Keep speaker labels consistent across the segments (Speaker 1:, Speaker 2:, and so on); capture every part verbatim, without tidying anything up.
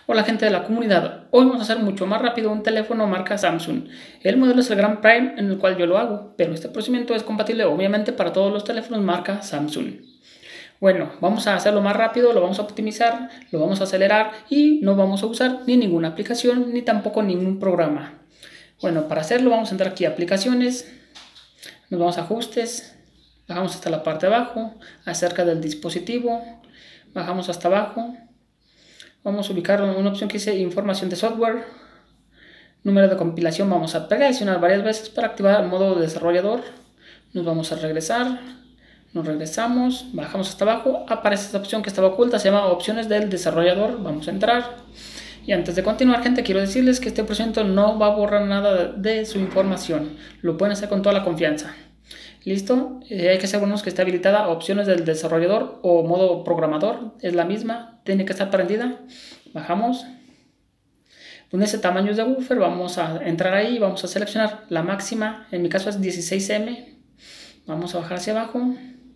Speaker 1: Hola gente de la comunidad, hoy vamos a hacer mucho más rápido un teléfono marca Samsung. El modelo es el Grand Prime en el cual yo lo hago, pero este procedimiento es compatible obviamente para todos los teléfonos marca Samsung. Bueno, vamos a hacerlo más rápido, lo vamos a optimizar, lo vamos a acelerar y no vamos a usar ni ninguna aplicación ni tampoco ningún programa. Bueno, para hacerlo vamos a entrar aquí a aplicaciones, nos vamos a ajustes, bajamos hasta la parte de abajo, acerca del dispositivo, bajamos hasta abajo. Vamos a ubicar una opción que dice información de software, número de compilación, vamos a presionar varias veces para activar el modo desarrollador. Nos vamos a regresar, nos regresamos, bajamos hasta abajo, aparece esta opción que estaba oculta, se llama opciones del desarrollador, vamos a entrar. Y antes de continuar, gente, quiero decirles que este procedimiento no va a borrar nada de su información, lo pueden hacer con toda la confianza. Listo, eh, hay que asegurarnos que esté habilitada opciones del desarrollador o modo programador, es la misma, tiene que estar prendida. Bajamos, donde dice tamaños de buffer, vamos a entrar ahí, vamos a seleccionar la máxima, en mi caso es dieciséis eme, vamos a bajar hacia abajo,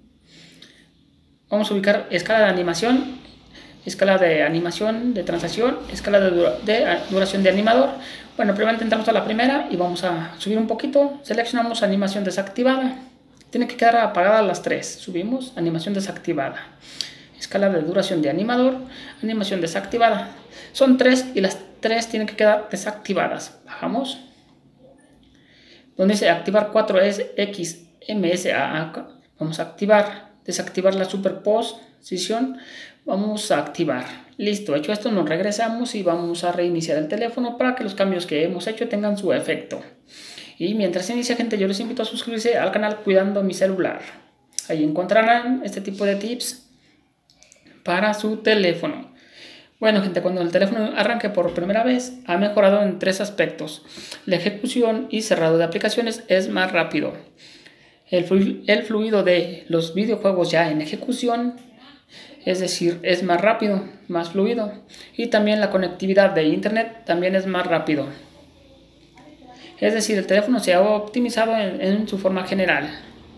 Speaker 1: vamos a ubicar escala de animación, escala de animación de transacción, escala de, dura, de duración de animador. Bueno, primero entramos a la primera y vamos a subir un poquito, seleccionamos animación desactivada. Tiene que quedar apagada las tres. Subimos, animación desactivada. Escala de duración de animador, animación desactivada. Son tres y las tres tienen que quedar desactivadas. Bajamos. Donde dice activar cuatro es X M S A A. Vamos a activar, desactivar la superposición. Vamos a activar. Listo, hecho esto nos regresamos y vamos a reiniciar el teléfono para que los cambios que hemos hecho tengan su efecto. Y mientras inicia, gente, yo les invito a suscribirse al canal Cuidando Mi Celular. Ahí encontrarán este tipo de tips para su teléfono. Bueno, gente, cuando el teléfono arranque por primera vez, ha mejorado en tres aspectos. La ejecución y cerrado de aplicaciones es más rápido. El, flu el fluido de los videojuegos ya en ejecución, es decir, es más rápido, más fluido. Y también la conectividad de internet también es más rápido. Es decir, el teléfono se ha optimizado en, en su forma general.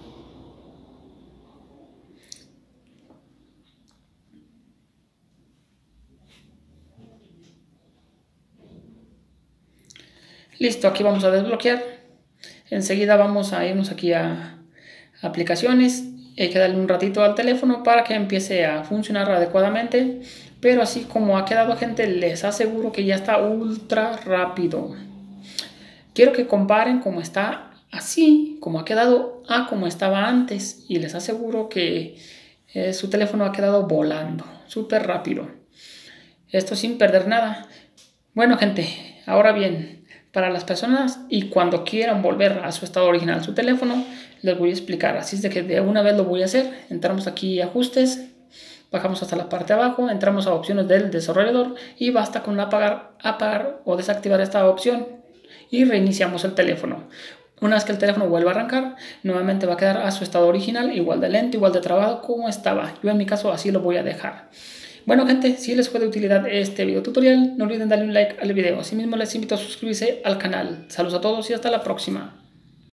Speaker 1: Listo, aquí vamos a desbloquear. Enseguida vamos a irnos aquí a aplicaciones. Hay que darle un ratito al teléfono para que empiece a funcionar adecuadamente. Pero así como ha quedado, gente, les aseguro que ya está ultra rápido. Quiero que comparen cómo está así, como ha quedado, a como estaba antes. Y les aseguro que eh, su teléfono ha quedado volando, súper rápido. Esto sin perder nada. Bueno, gente, ahora bien, para las personas y cuando quieran volver a su estado original su teléfono, les voy a explicar. Así es de que de una vez lo voy a hacer. Entramos aquí a ajustes, bajamos hasta la parte de abajo, entramos a opciones del desarrollador y basta con apagar, apagar o desactivar esta opción. Y reiniciamos el teléfono. Una vez que el teléfono vuelva a arrancar, nuevamente va a quedar a su estado original, igual de lento, igual de trabado como estaba. Yo en mi caso así lo voy a dejar. Bueno, gente, si les fue de utilidad este video tutorial, no olviden darle un like al video. Asimismo les invito a suscribirse al canal. Saludos a todos y hasta la próxima.